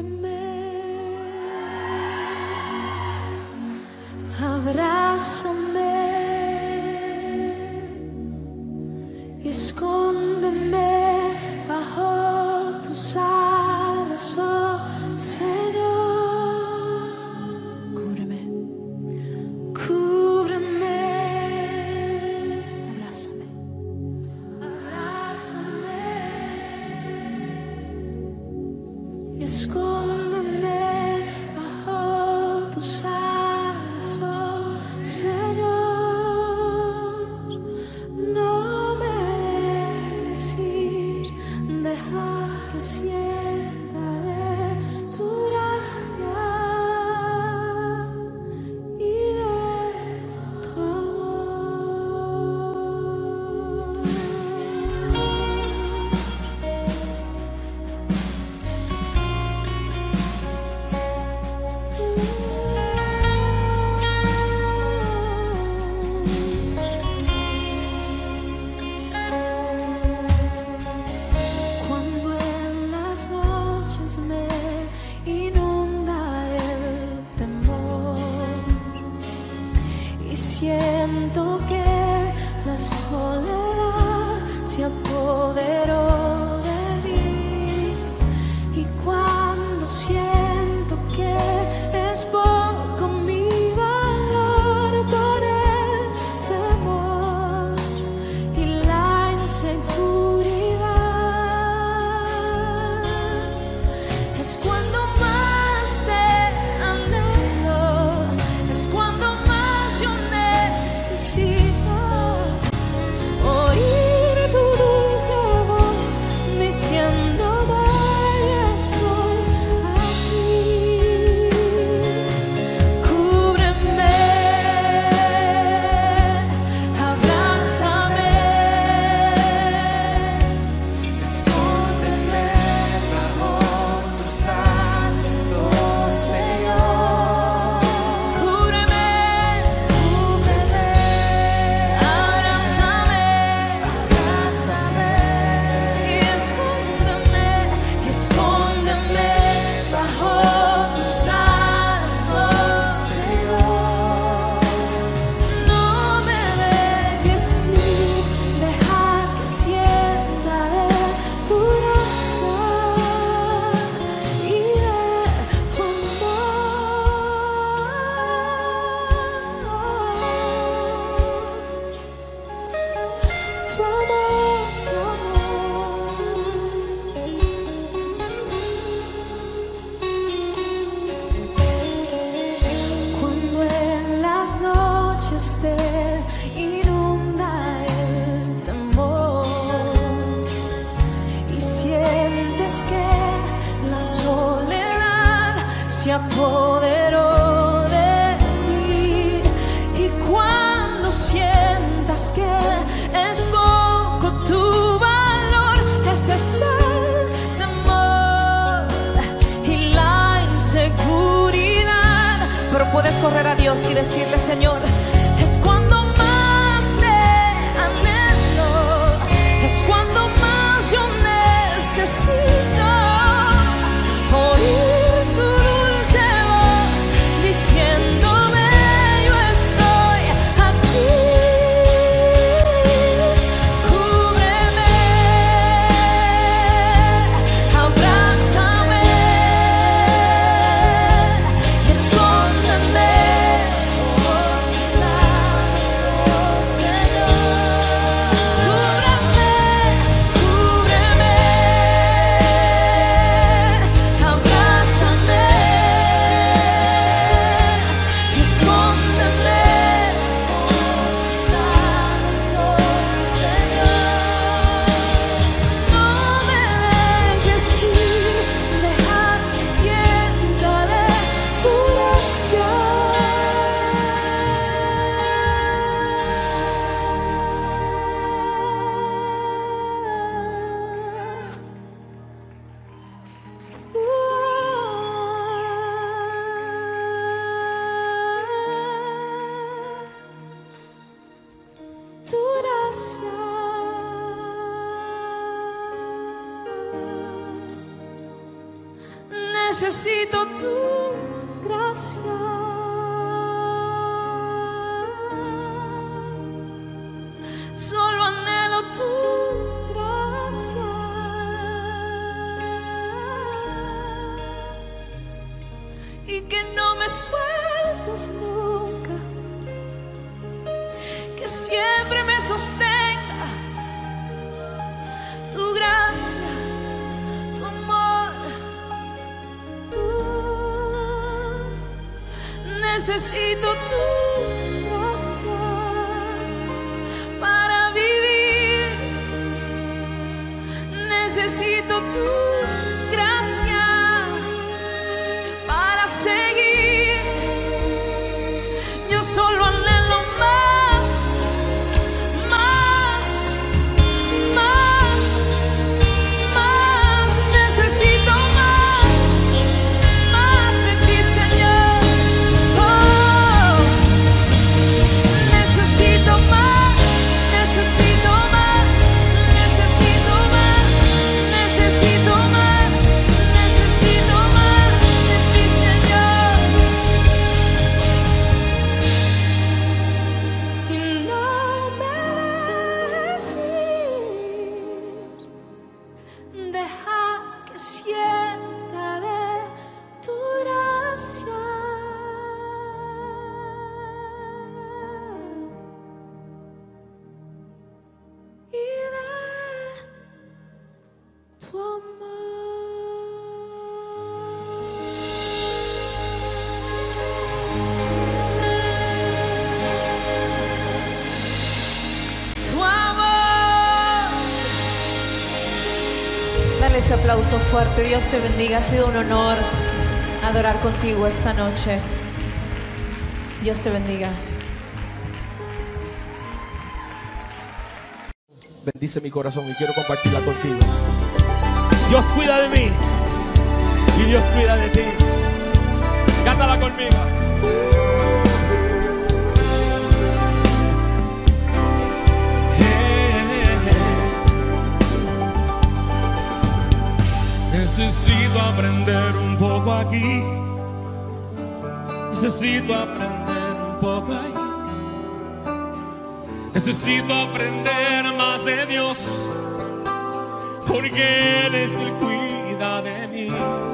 Abrázame y escóndeme bajo tus alas, oh Señor. Cúbreme, cúbreme, abrázame, abrázame y escóndeme bajo tus alas. Sienta de tu gracia y de tu me inunda el temor y siento que la soledad se apoderó de mí, y cuando siento que es poco mi valor por el temor y la inseguridad, es cuando más te anhelo, es cuando más yo necesito oír tu dulce voz diciéndome: estoy aquí. Cúbreme, abrázame, escóndeme bajo tus alas, oh Señor. cúbreme, cúbreme, abrázame, Abrázame, y escóndeme bajo tus alas, oh Señor. no me dejes ir, deja que sienta de tu gracia y de tu Cuando en las noches te inunda el temor y sientes que la soledad se apoderó de ti, y cuando sientas que es poco tu valor, ese es el temor y la inseguridad, pero puedes correr a Dios y decirle: Señor, es cuando más te anhelo, es cuando más yo necesito oír tu dulce voz diciéndome: yo estoy aquí. Cúbreme, abrázame, escóndeme, oh, necesito tu gracia. Solo anhelo tu gracia. Y que no me sueltes nunca, que siempre me sostenga tu gracia, tu amor. Necesito tu gracia para vivir. Necesito tu gracia para seguir. Yo solo anhelo más, más, más, más. Necesito más, más de ti, Señor. Oh, necesito más, necesito más, necesito más, necesito más, necesito más de ti, Señor. Y no me dejes ir, deja que sienta de tu gracia y de tu amor. Tu amor. Dale ese aplauso fuerte. Dios te bendiga. Ha sido un honor adorar contigo esta noche. Dios te bendiga. Bendice mi corazón y quiero compartirla contigo. Dios cuida de mí y Dios cuida de ti. Cántala conmigo. Necesito aprender un poco aquí. Necesito aprender un poco ahí. Necesito aprender más de Dios, porque Él es quien cuida de mí.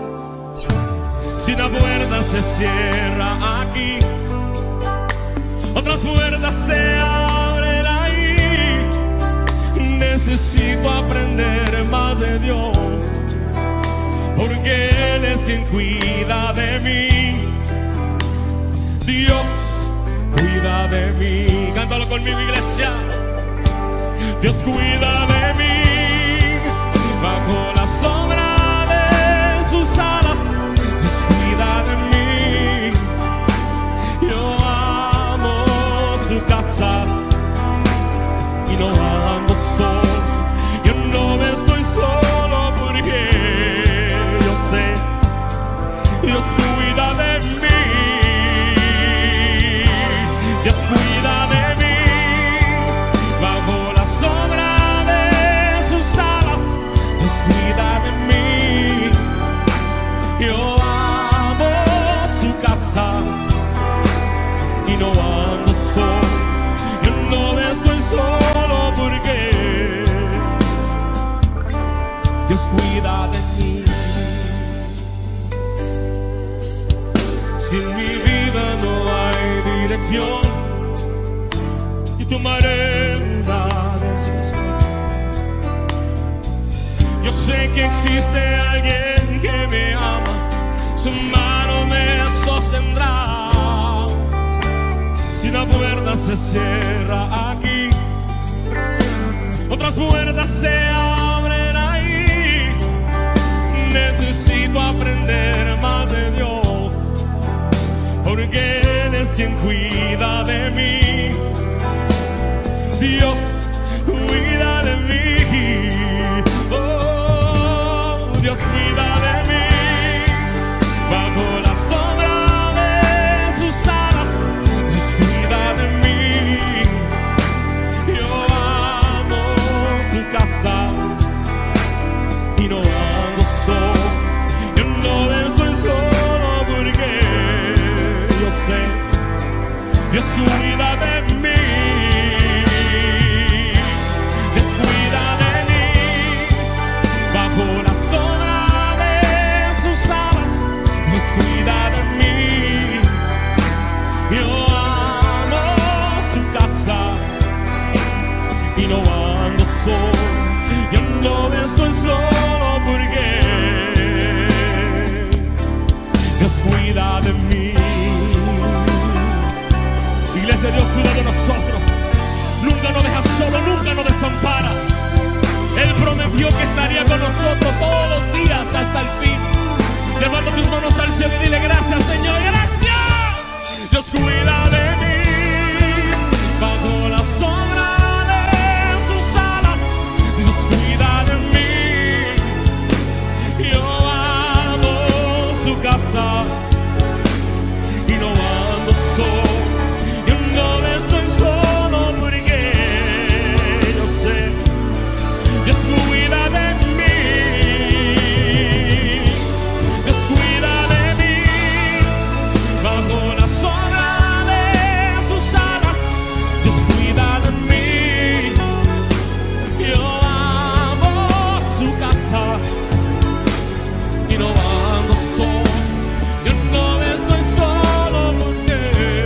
Si una puerta se cierra aquí, otras puertas se abren ahí. Necesito aprender más de Dios, porque Él es quien cuida de mí. Dios cuida de mí. Cántalo conmigo, iglesia. Dios cuida de mí. Bajo la sombra de sus alas, Dios cuida de mí. Yo amo su casa y no ando solo. Yo no estoy solo porque yo sé Dios cuida de mí. Dios cuida de mí. Bajo la sombra de sus alas, Dios cuida de mí. Yo amo su casa y no ando solo. Yo no estoy solo porque Dios cuida de mí. Si en mi vida no hay dirección, yo tomaré una decisión. Yo sé que existe alguien que me ama, su mano me sostendrá. Si una puerta se cierra aquí, otras puertas se abren ahí. Necesito aprender más de Dios, porque Él es quien cuida de mí. Dios cuida de mí. Oh, Dios cuida de mí. Bajo la sombra de sus alas, Dios cuida de mí. Yo amo su casa y no ando solo. Yo no estoy Dios cuida de mí. Dios cuida de mí. Bajo la sombra de sus alas, Dios cuida de mí. Yo amo su casa y no ando solo. Yo no estoy solo porque Dios cuida de mí. Iglesia, Dios cuida de nosotros. Nunca nos deja solo, nunca nos desampara. Él prometió que estaría con nosotros todos los días hasta el fin. Levanta tus manos al cielo y dile gracias, Señor, gracias. Dios cuida de mí. Bajo la sombra de sus alas, Dios cuida de mí. Yo amo su casa y no ando solo. Yo no estoy solo porque yo sé Dios cuida de mí. Dios cuida de mí. Bajo la sombra de sus alas, Dios cuida de mí. Yo amo su casa y no ando solo. Yo no estoy solo porque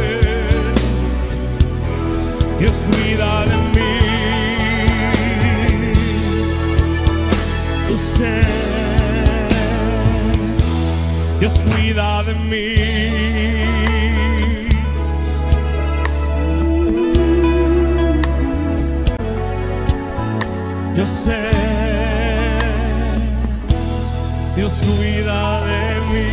Dios cuida de mí. Tú sé, Dios cuida de mí. Yo sé, Dios cuida de mí.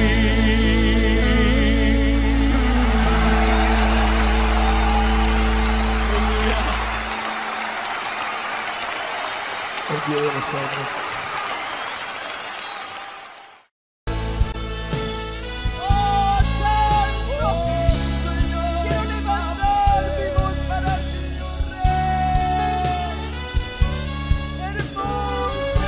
El Dios de nosotros. Oh, Santo, quiero levantar mi voz para ti, oh Rey. Hermoso,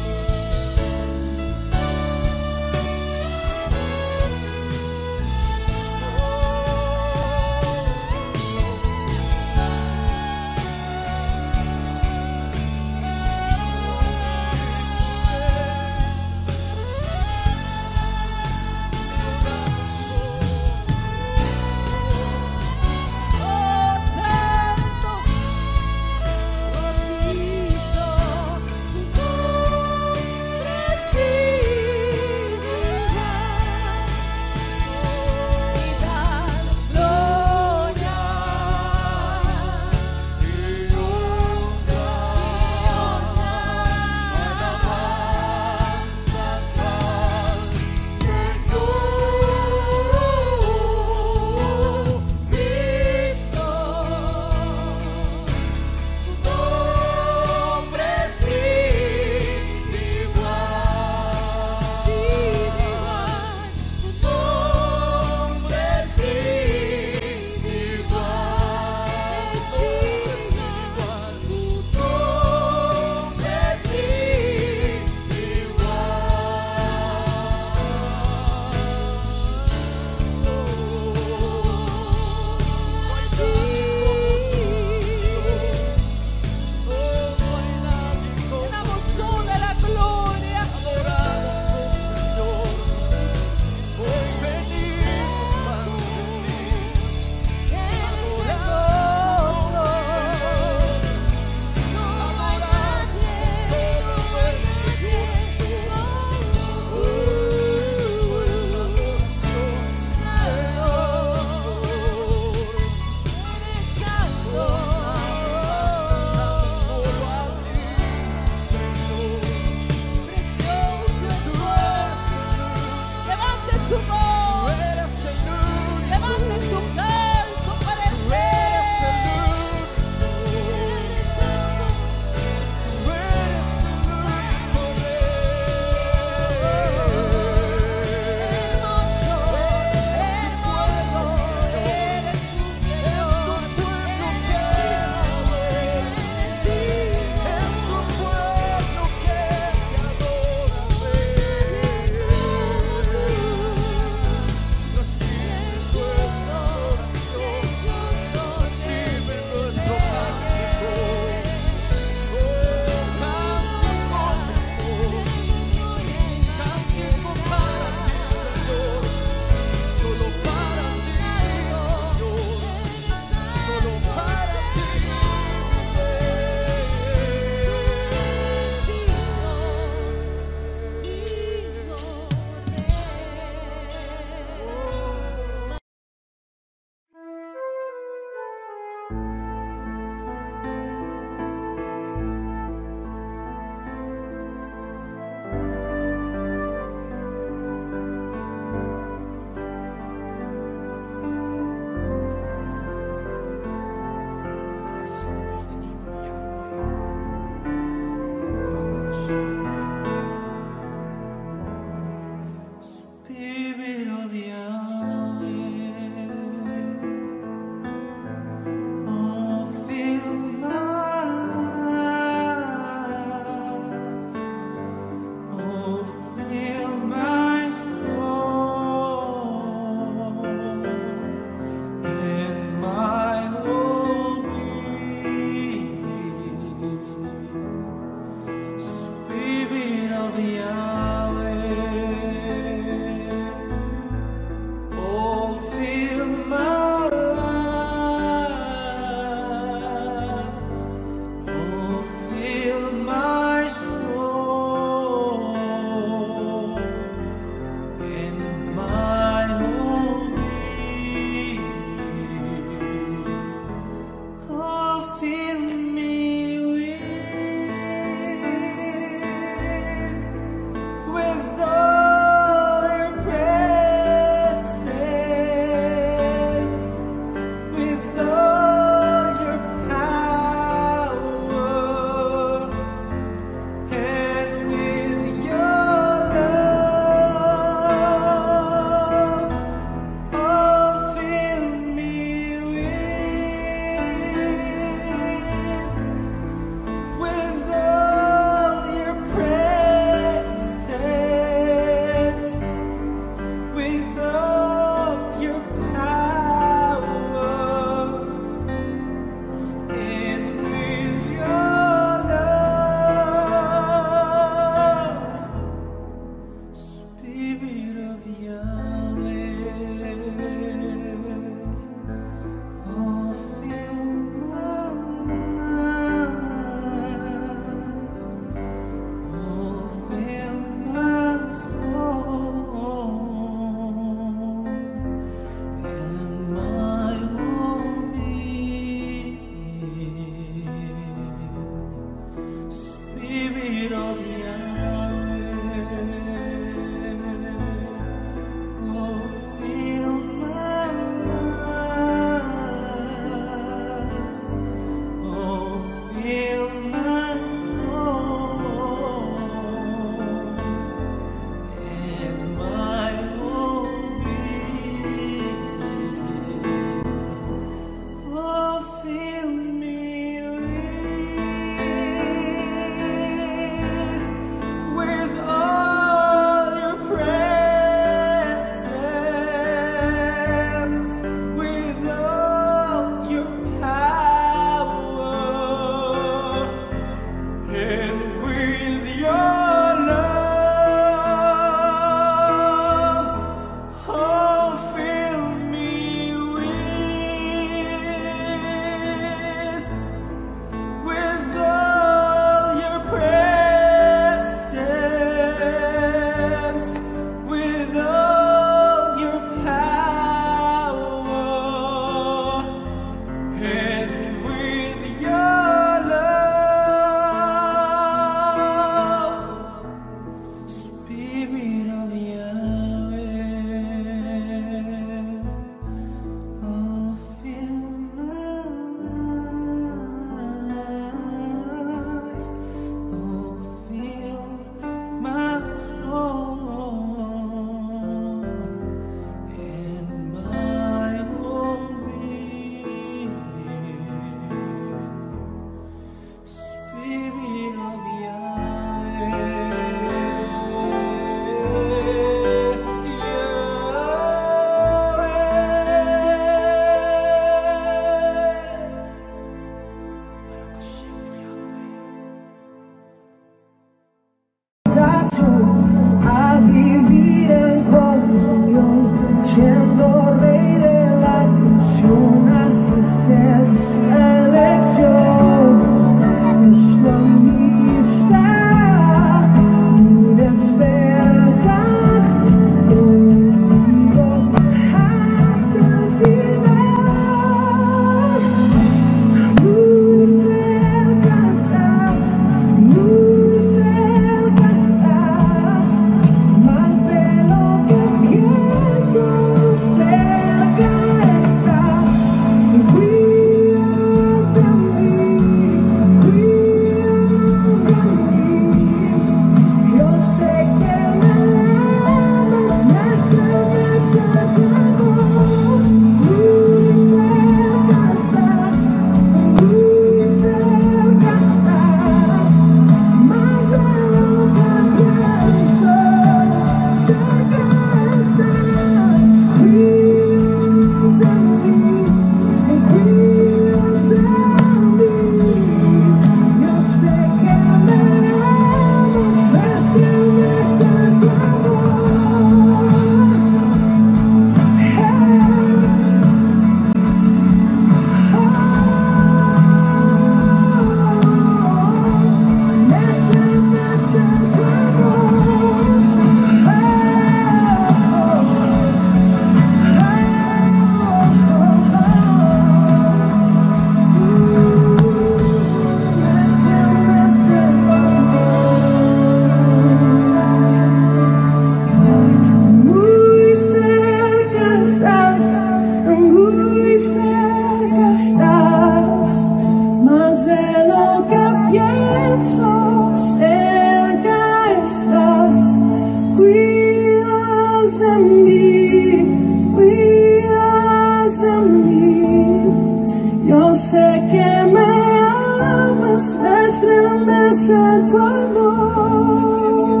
mesa tu amor.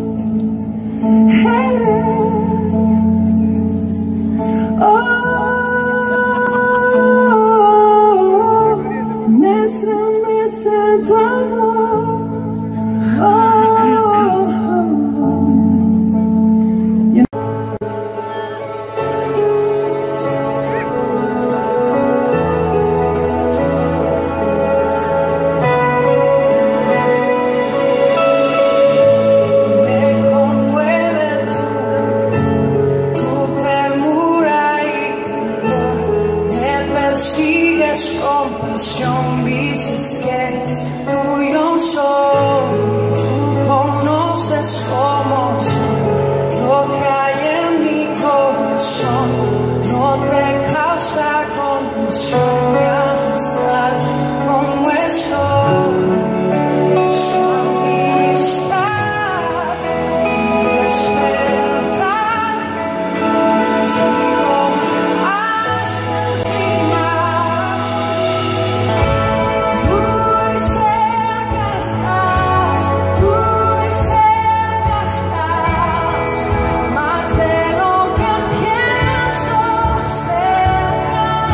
Mesa tu amor. Dices que tuyo soy, tú conoces cómo soy, lo que hay en mi corazón no te causa confusión de amistad como estoy. Su amistad y despertar contigo hasta el final. Muy cerca estás, más de lo que pienso, cerca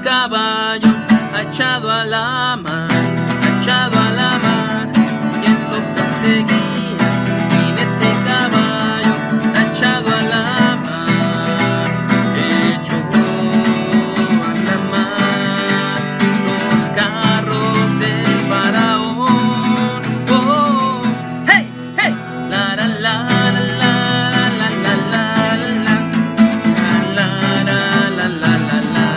caballo ha echado a la mar, ha echado a la mar. Quien lo perseguía, jinete caballo ha echado a la mar, echó a la mar los carros del faraón. Oh, hey, hey, la la la la la la la la la la la la la la.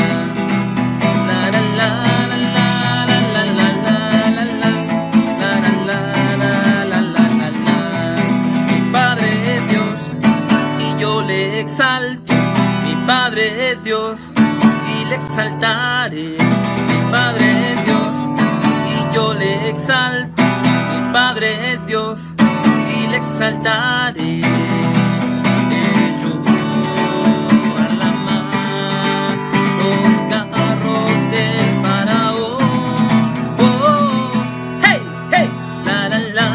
Exalto, mi Padre es Dios y le exaltaré. Mi Padre es Dios y yo le exalto. Mi Padre es Dios y le exaltaré. Echó a la mar los carros del faraón. Oh, hey, hey, la la la.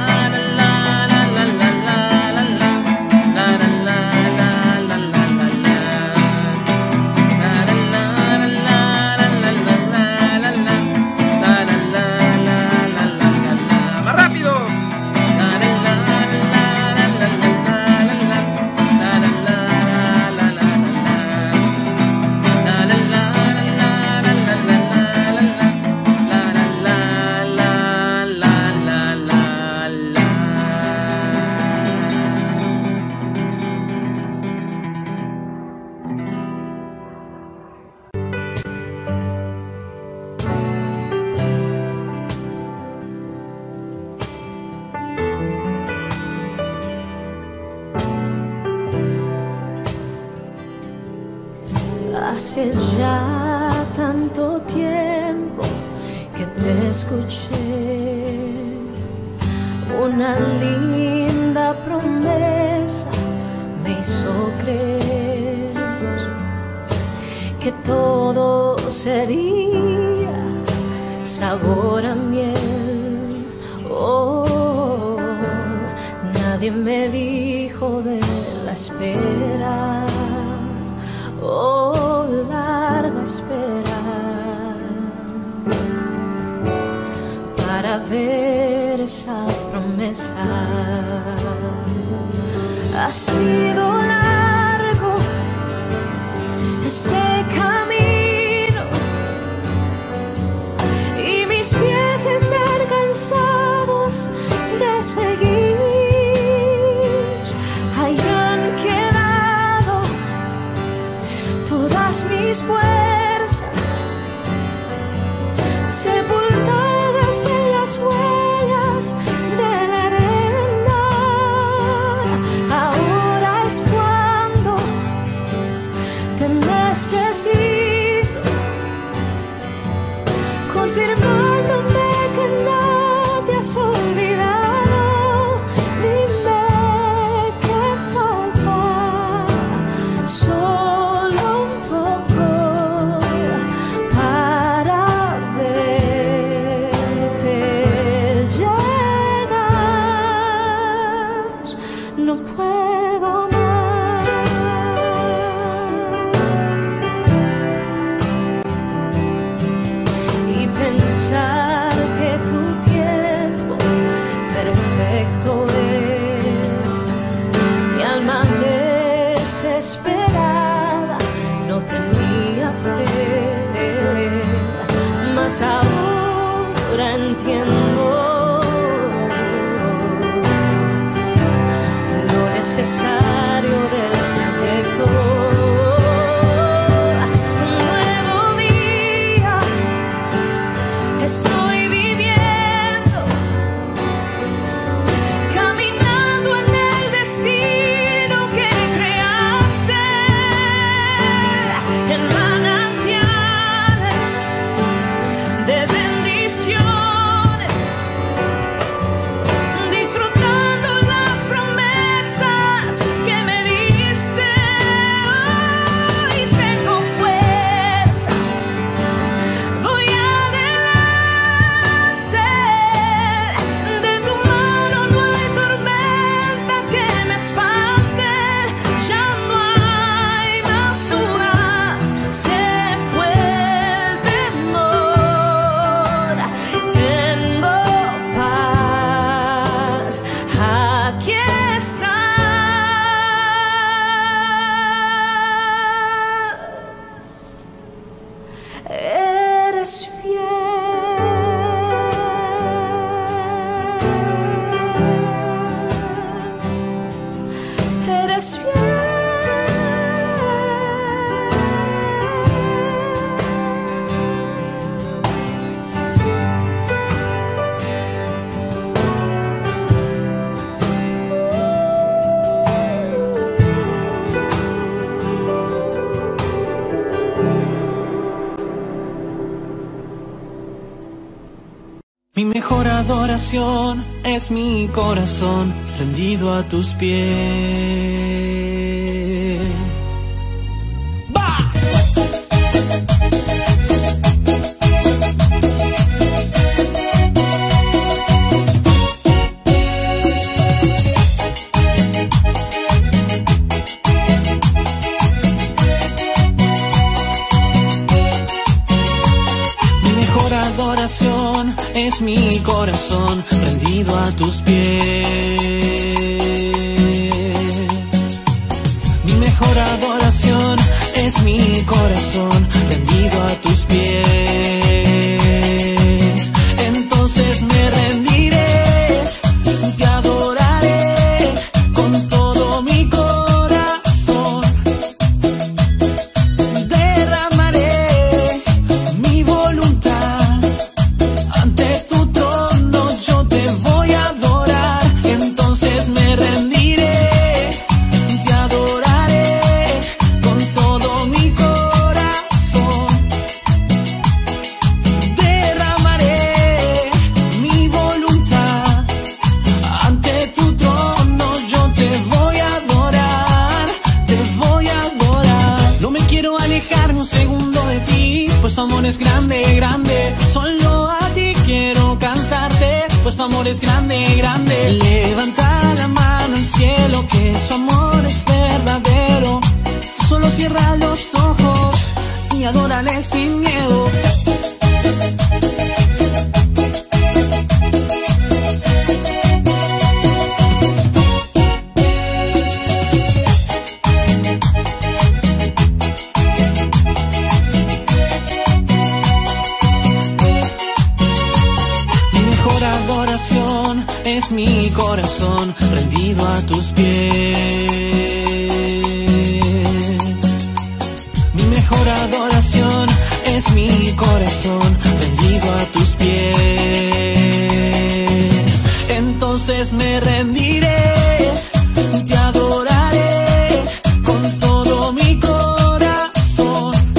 Hace ya tanto tiempo que te escuché, una linda promesa me hizo creer que todo sería sabor a miel. Oh, nadie me dijo de la espera. Oh, larga espera para ver esa promesa. Ha sido largo este camino y mis pies están cansados de seguir. Hayan quedado todas mis fuerzas sepultadas en las huellas de la arena. Ahora es cuando te necesito, confirmándome que no te has olvidado. Dime qué falta, solo un poco para verte llegar. No puedo más. Y pensar que tu tiempo perfecto es. Mi alma desesperada no tenía fe, mas ahora entiendo lo necesario del trayecto. Un nuevo día estoy viviendo, caminando en el destino que creaste, en manantiales de bendiciones Mi mejor adoración es mi corazón rendido a tus pies. ¡Va! Mi mejor adoración es mi corazón rendido a tus pies. Mi mejor adoración es mi corazón rendido a tus pies. Entonces me rendiré, te adoraré con todo mi corazón. Derramaré mi voluntad ante tu trono, yo te voy a adorar. Entonces me rendiré, te adoraré con todo mi corazón. Derramaré mi voluntad ante tu trono, yo te voy a adorar, te voy a adorar. No me quiero alejar ni un segundo de ti, pues tu amor es grande, grande. Solo a ti quiero cantarte, pues tu amor es grande, grande. Levanta la mano al cielo, que su amor es verdadero. Solo cierra los ojos y adórale sin miedo. Mi mejor adoración es mi corazón rendido a tus pies. Mi mejor adoración es mi corazón rendido a tus pies. Entonces me rendiré, te adoraré con todo mi corazón.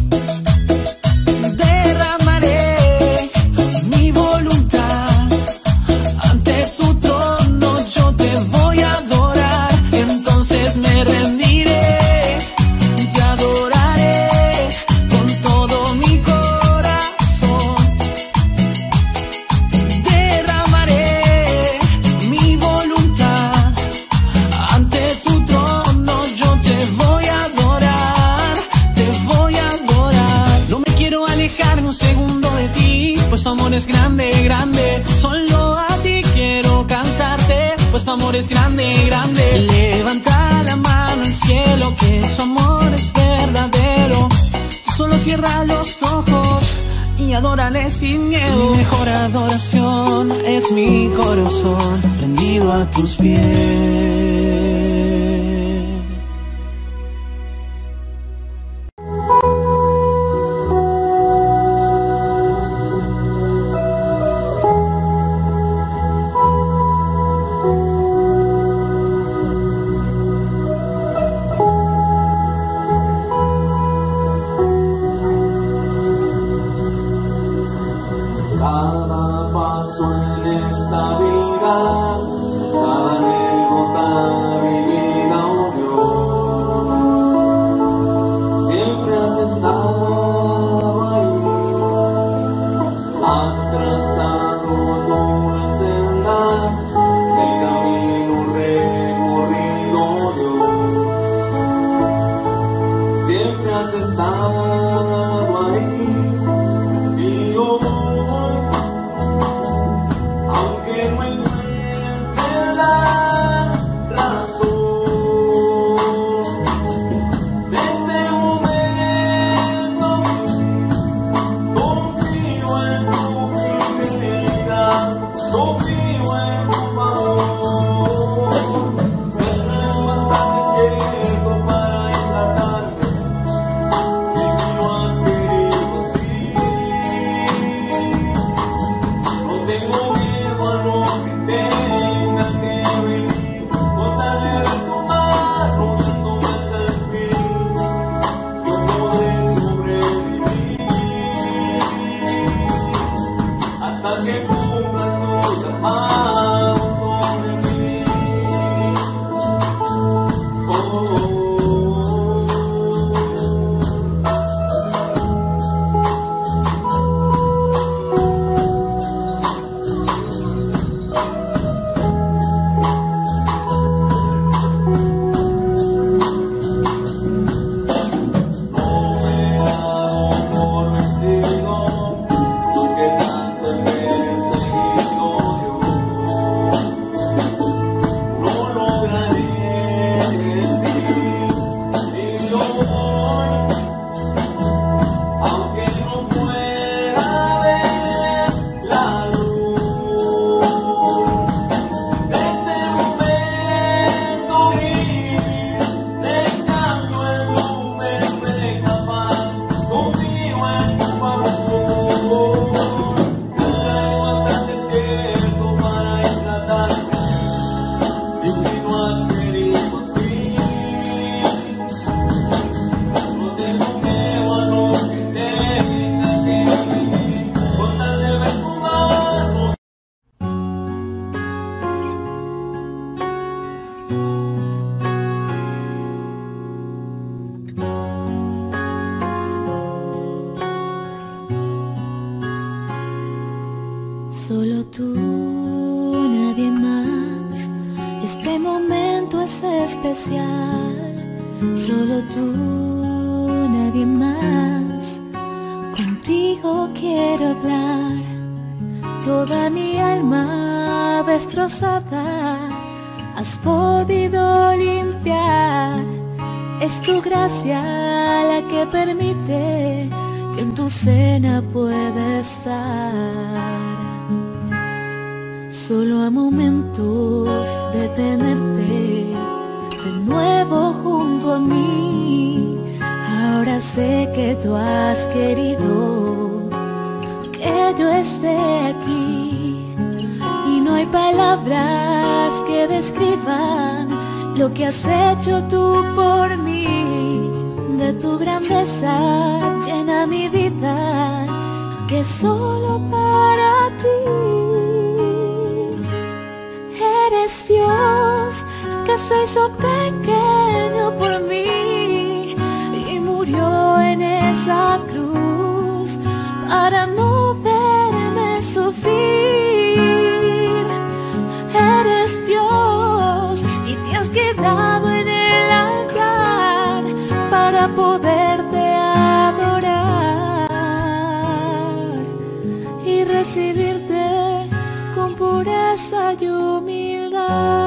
Derramaré mi voluntad ante tu trono, yo te voy a adorar. Entonces me rendiré, te adoraré con todo mi corazón. Derramaré mi voluntad ante tu trono, yo te voy a adorar, te voy a adorar. No me quiero alejar ni un segundo de ti, pues tu amor es grande, grande. Solo a ti quiero cantarte, pues tu amor es grande, grande. Levanta la mano al cielo, que su amor es verdadero. Solo cierra los ojos y adórale sin miedo. Mi mejor adoración es mi corazón rendido a tus pies. Cada paso en esta vida, cada anécdota vivida, oh Dios, siempre has estado ahí, has trazado una senda del camino recorrido, oh Dios, siempre has estado ahí. Y hoy, aunque no encuentre la razón de este momento, confío en tu fidelidad, confío en tu favor. Me traigo bastante cierto para emplatarme, y si lo has querido así, no tengo miedo a lo que tenga que venir, con tal de retomar, rodeándome hasta el fin, yo podré sobrevivir hasta que Solo tú, nadie más. Este momento es especial. Solo tú, nadie más. Contigo quiero hablar. Toda mi alma destrozada has podido limpiar. Es tu gracia la que permite que en tu cena pueda estar. Solo a momentos de tenerte de nuevo junto a mí. Ahora sé que tú has querido que yo esté aquí. Y no hay palabras que describan lo que has hecho tú por mí. De tu grandeza llena mi vida, que solo para ti. Eres Dios que se hizo pequeño por mí y murió en esa cruz para no verme sufrir. Eres Dios y te has quedado en el altar para poderte adorar y recibirte con pureza y humildad.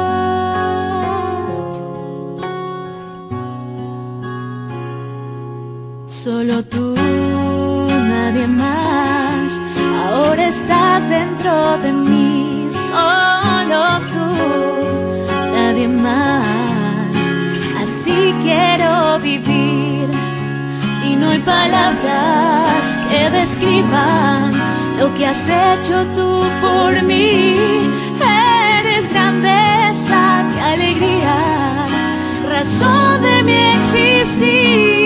Solo tú, nadie más. Ahora estás dentro de mí. Solo tú, nadie más. Así quiero vivir. Y no hay palabras que describan lo que has hecho tú por mí. Eres grandeza, qué alegría, razón de mi existir.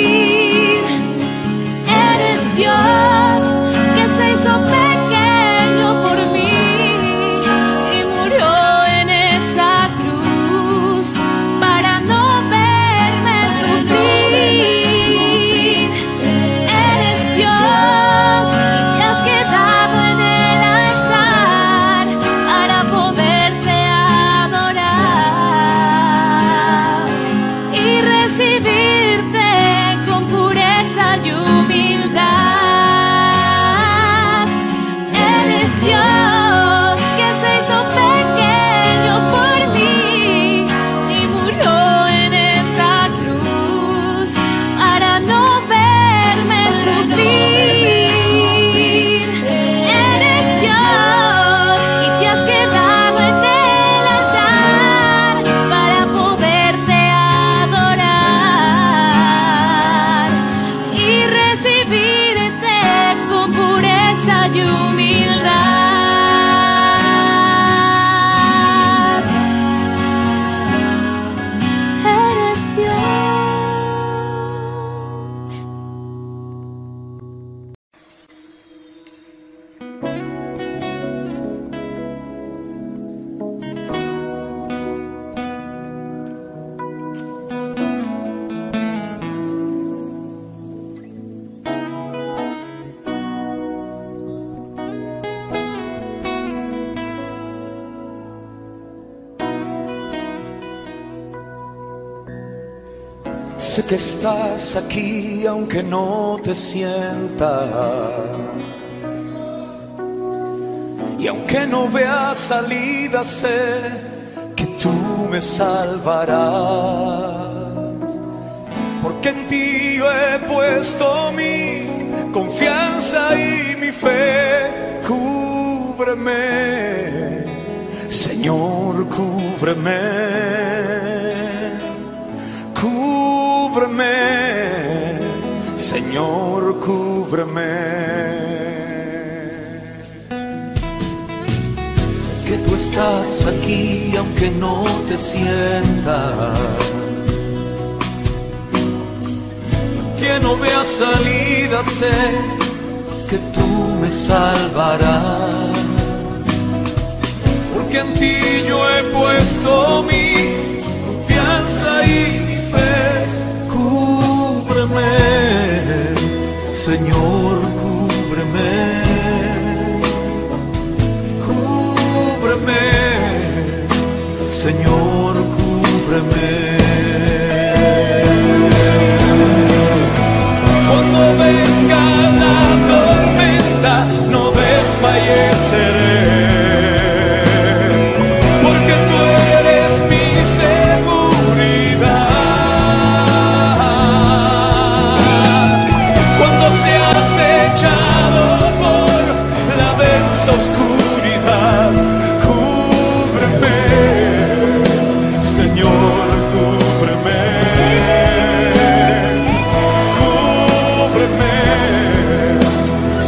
Eres Dios que se hizo pequeño por mí y murió en esa cruz para no verme sufrir. Eres Dios y te has quedado en el altar para poderte adorar y recibirte con pureza y humildad. Eres Dios que se hizo pequeño por mí y murió en esa cruz para no verme sufrir. Eres Dios y te has quedado en el altar para poderte adorar y recibirte con pureza y humildad. Eres Dios. Sé que estás aquí aunque no te sientas, y aunque no vea salida, sé que tú me salvarás, porque en ti yo he puesto mi confianza y mi fe. Cúbreme, Señor, cúbreme. Cúbreme, Señor, cúbreme. Sé que tú estás aquí aunque no te sientas, que no veas salida, sé que tú me salvarás, porque en ti yo he puesto mi confianza y cúbreme, Señor, cúbreme.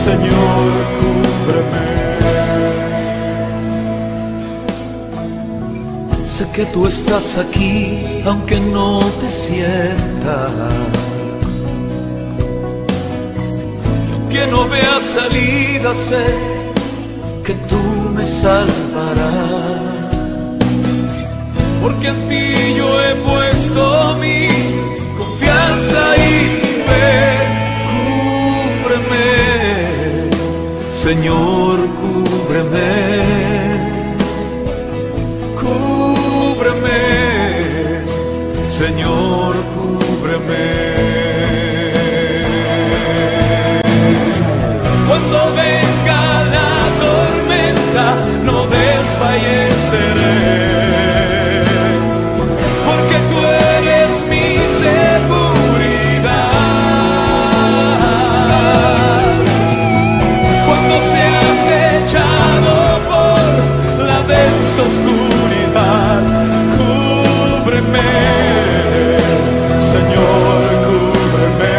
Señor, cúbreme. Sé que tú estás aquí, aunque no te sientas, que no vea salida, sé que tú me salvarás, porque en ti yo he puesto mi confianza y fe. Cúbreme, Señor, cúbreme, cúbreme, Señor, cúbreme. Cuando venga la tormenta, no desfalleceré, porque tú eres mi seguridad. Cuando seas echado por la densa oscuridad, cúbreme, Señor, cúbreme.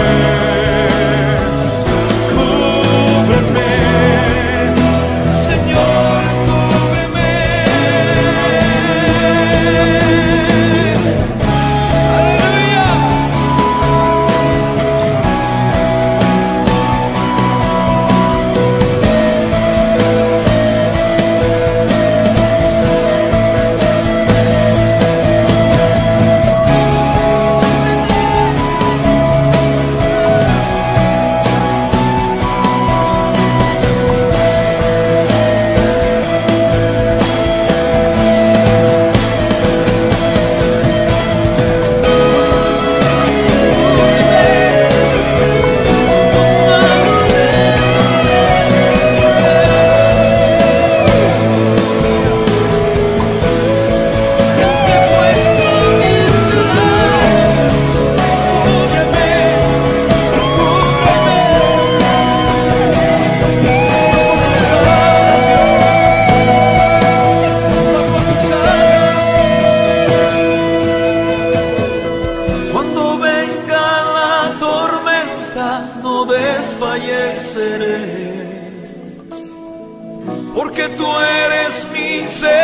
Porque tú eres mi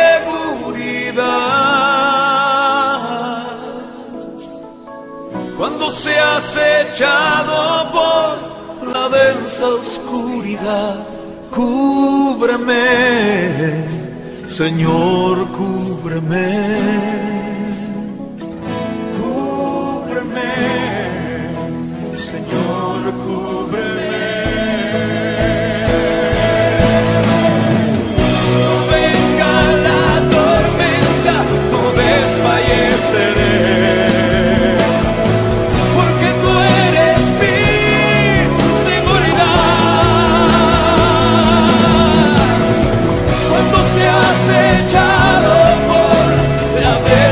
seguridad. Cuando seas echado por la densa oscuridad, cúbreme, Señor, cúbreme. Cúbreme, Señor, cúbreme. Porque tú eres mi seguridad. Cuando seas echado por la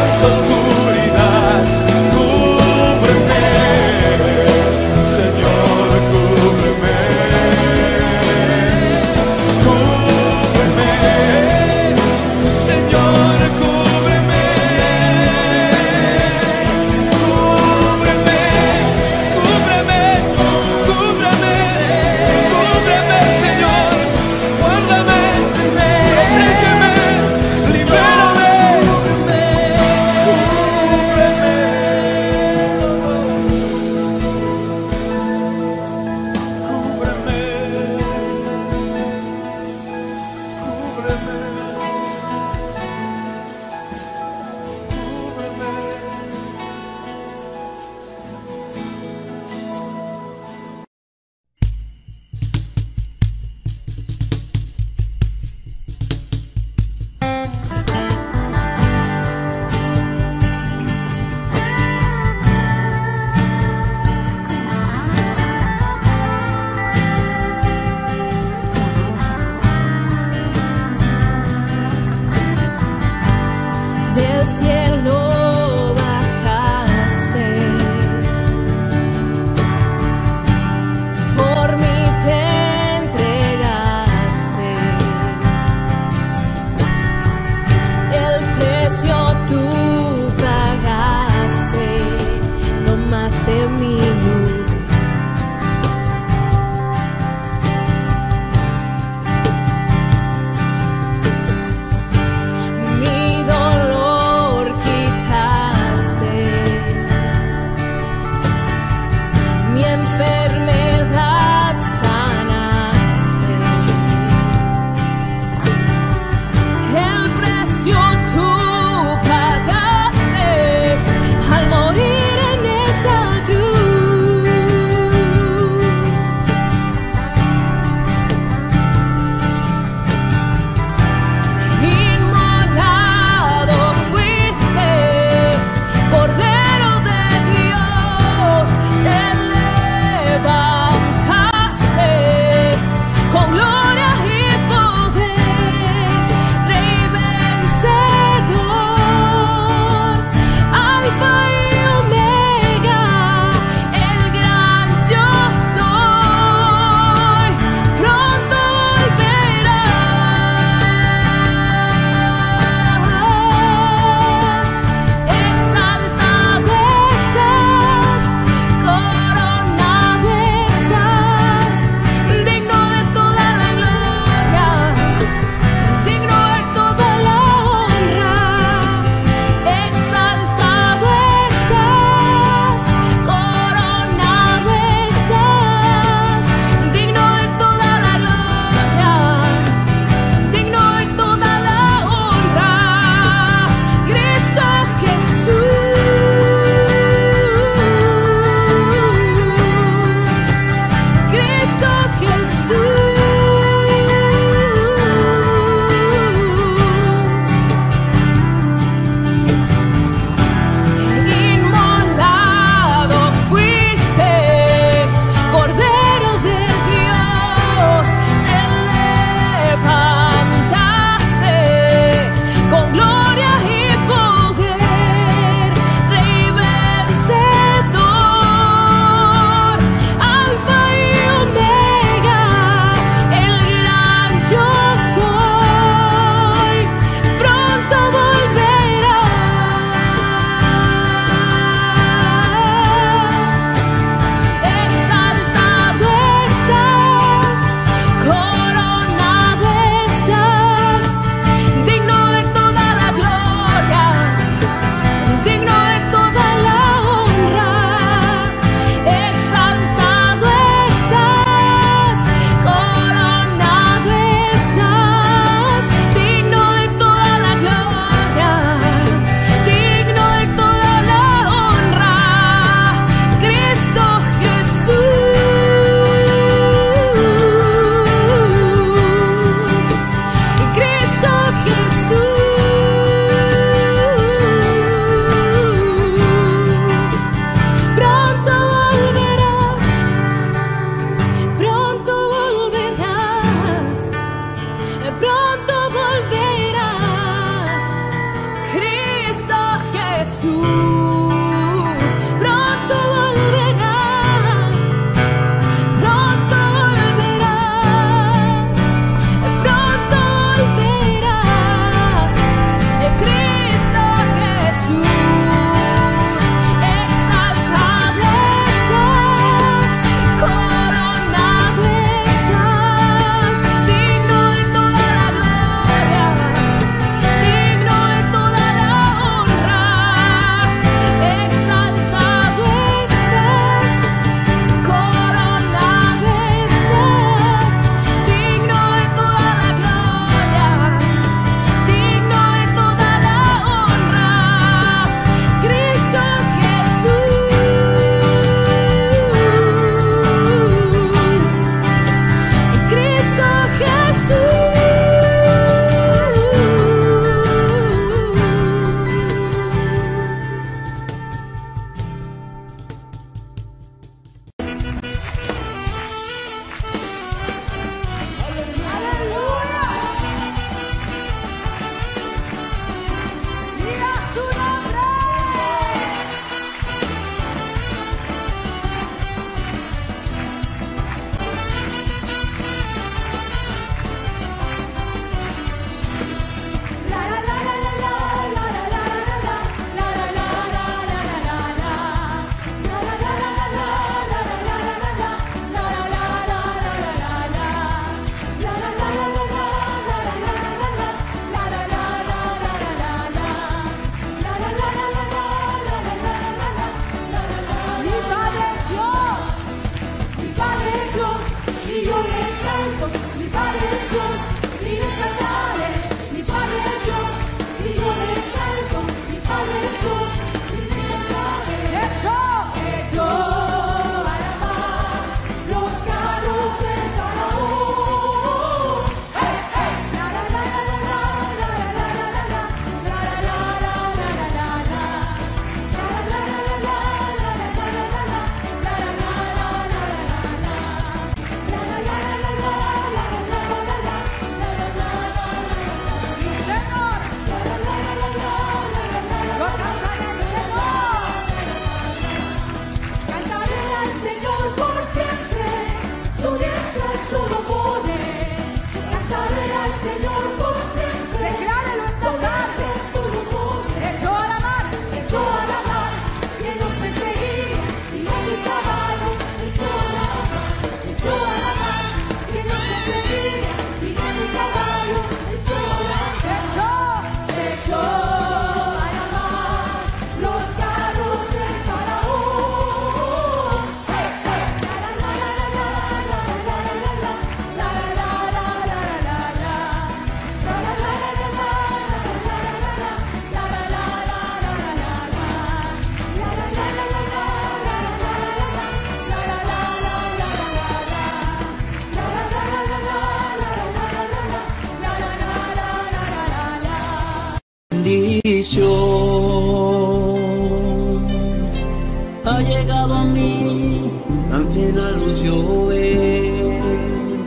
Ha llegado a mí, ante la luz yo veo.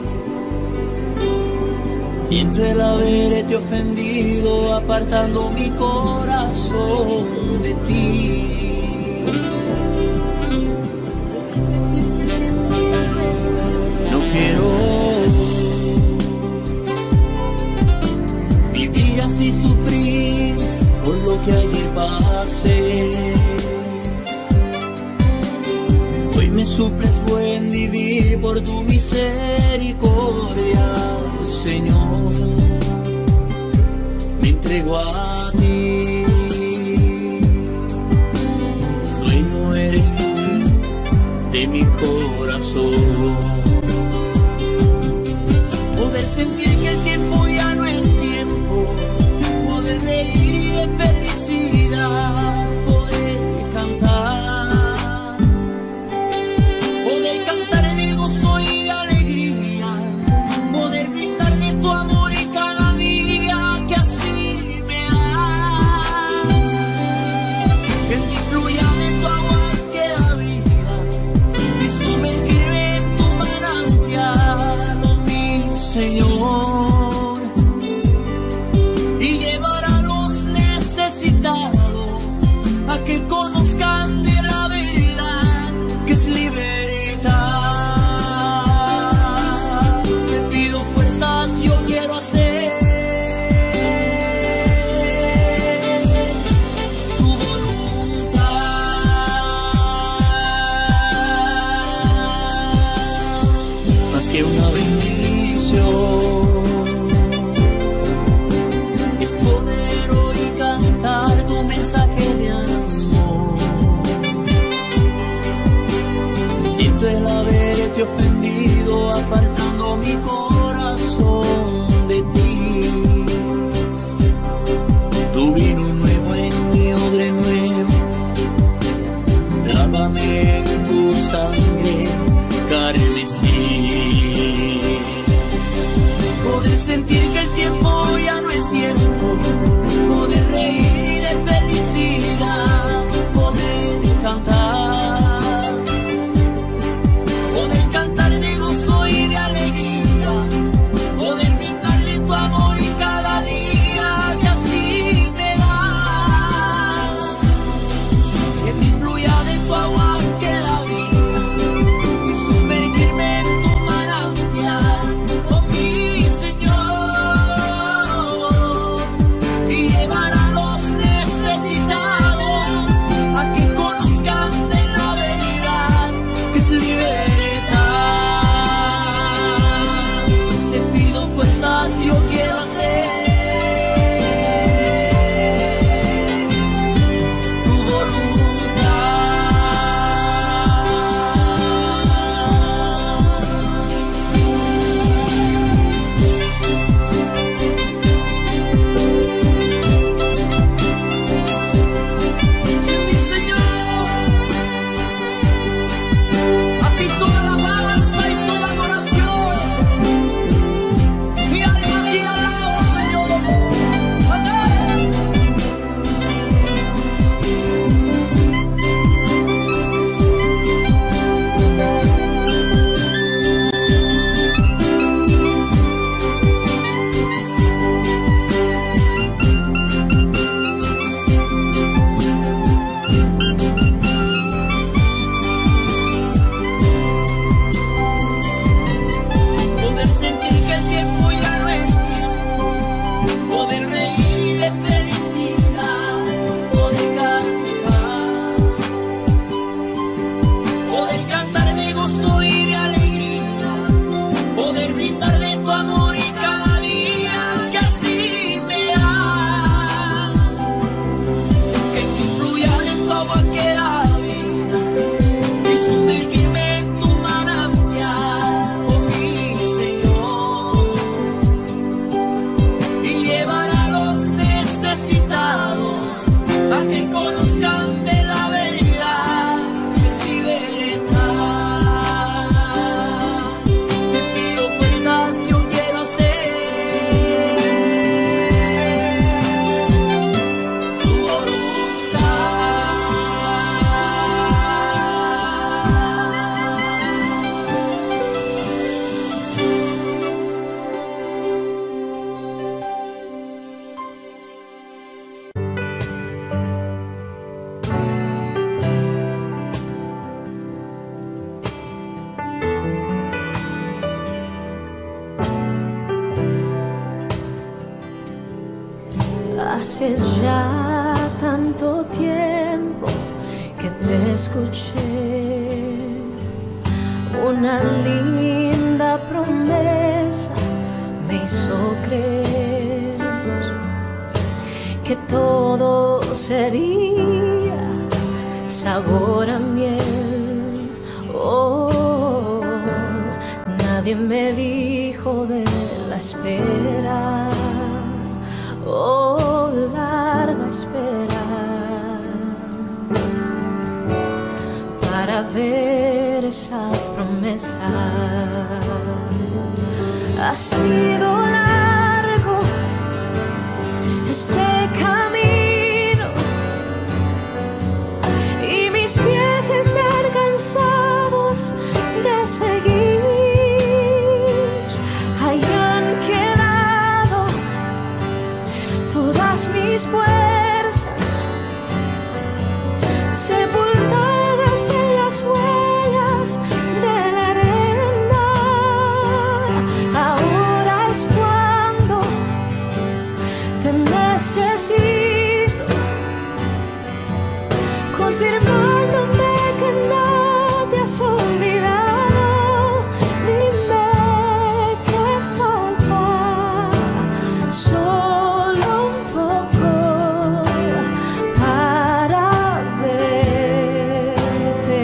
Siento el haberte ofendido, apartando mi corazón de ti. No quiero vivir así, sufrir por lo que ayer pasé. Hoy me suples buen vivir por tu misericordia, Señor. Me entrego a ti. Dueño eres tú de mi corazón. Poder sentir que el tiempo ya no es tiempo, poder reír y de felicidad, poder cantar, poder cantar de gozo y de alegría, poder brindar de tu amor y cada día que así me das. Que en ti fluya de tu agua que da vida y sumergirme en tu manantial, oh mi Señor, y llevar a los necesitados sentir que el tiempo ya no es tiempo, poder reír de felicidad, poder cantar, poder cantar de gozo y de alegría, poder brindarle tu amor y cada día que así me das, que me fluya de tu agua que la vida y sumergirme en tu manantial, oh mi Señor, y llevar a los necesitados a que conozcan de la verdad que es libertad. Te pido fuerzas, yo quiero hacer tu voluntad. Sí, mi Señor, a ti toda la alabanza y toda adoración. Mi alma te alaba, Señor. Amén. Poder sentir que el tiempo ya no es tiempo, poder reír de felicidad, poder cantar de gozo y de alegría, poder brindar de tu amor y cada día que así me das, que me influya de tu agua que da vida y sumergirme en tu manantial, oh mi Señor, y llevar a los necesitados a que conozcan de la verdad que es libertad. Te pido fuerzas, yo quiero hacer tu Hace ya tanto tiempo que te escuché, una linda promesa me hizo creer que todo sería sabor a miel. Oh, nadie me dijo de la espera. Oh, larga espera para ver esa promesa. Ha sido largo este camino y mis pies están cansados de seguir. Hayan quedado todas mis fuerzas sepultadas en las huellas de la arena. Ahora es cuando te necesito, confirmándome que no te has olvidado. Dime qué falta, solo un poco para verte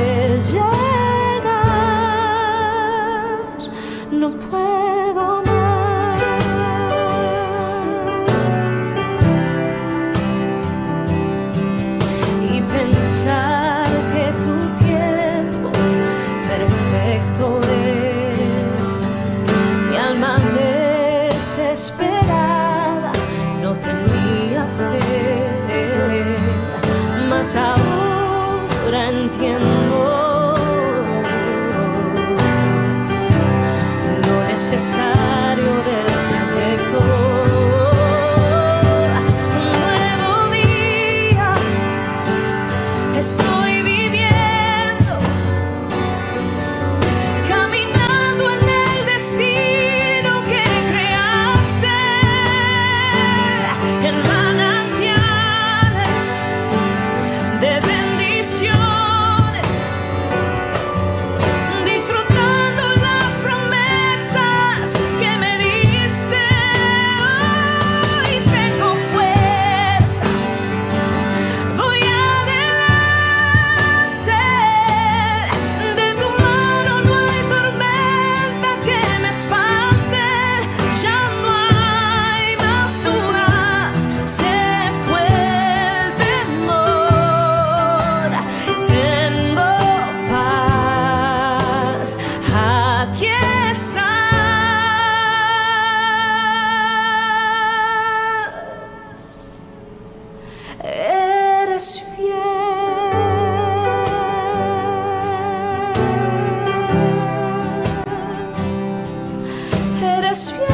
llegar. No puedo más. Y pensar que tu tiempo perfecto es. Mi alma me pues ahora entiendo lo necesario del trayecto. Un nuevo día estoy viviendo, caminando en el destino que creaste, en manantiales de bendiciones, disfrutando las promesas que me diste. Hoy tengo fuerzas, voy adelante, de tu mano no hay tormenta que me espante, ya no hay más dudas, se fue el temor, tengo paz, aquí estás, eres fiel, eres fiel.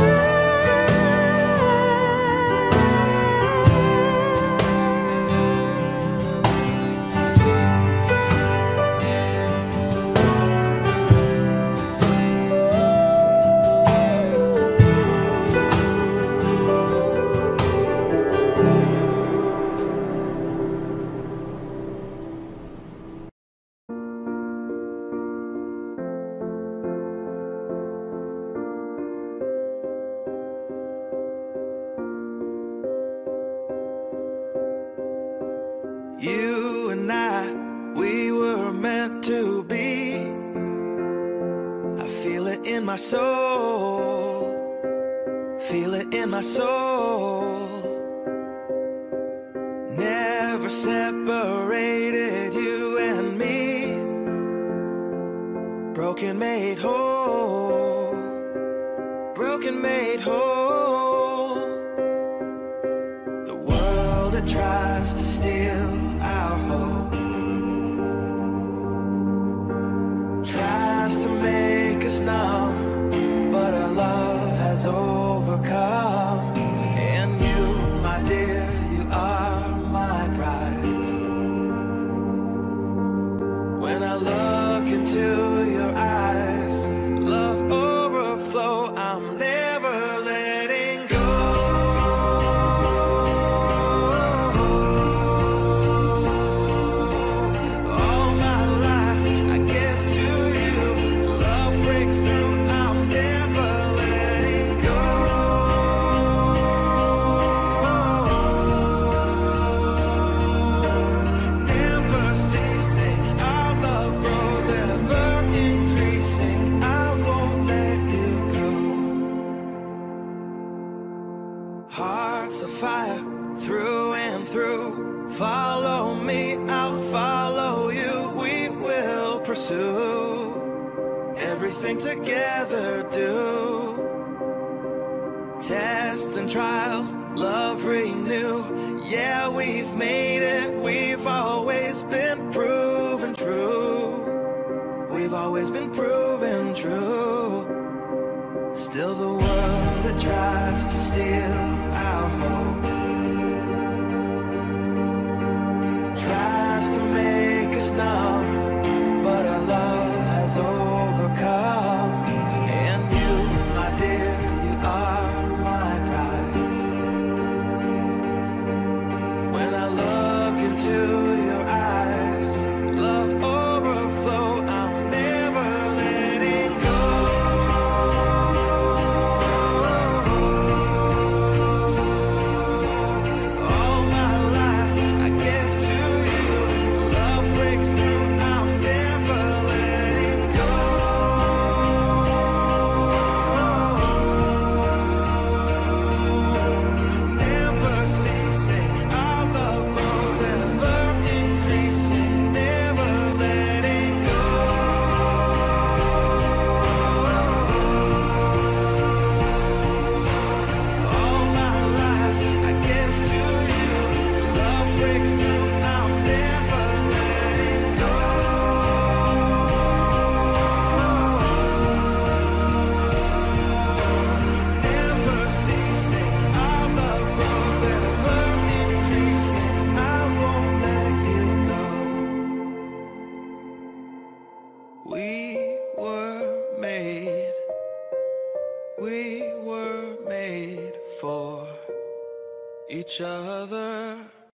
You and I, we were meant to be. I feel it in my soul, feel it in my soul. Never separated, you and me. Broken made whole, broken made whole. The world that tries to steal our hope tries to make us numb, but our love has overcome. And you, my dear, you are my prize. When I look into your eyes, love overflow, I'm never letting go. All my life I give to you, love breakthrough, I'm never letting go. Never ceasing, our love grows ever increasing, I won't let you go. Hearts of fire through and through, follow me, I'll follow you, we will pursue everything together, do tests and trials, love renew. Yeah, we've made it, we've always been proven true, we've always been proven true. Still the world that tries to steal our hope tries to make us numb, but our love has overcome. And you, my dear, you are my prize. When I look into your eyes, love overflow, I'm never letting go. were made for each other.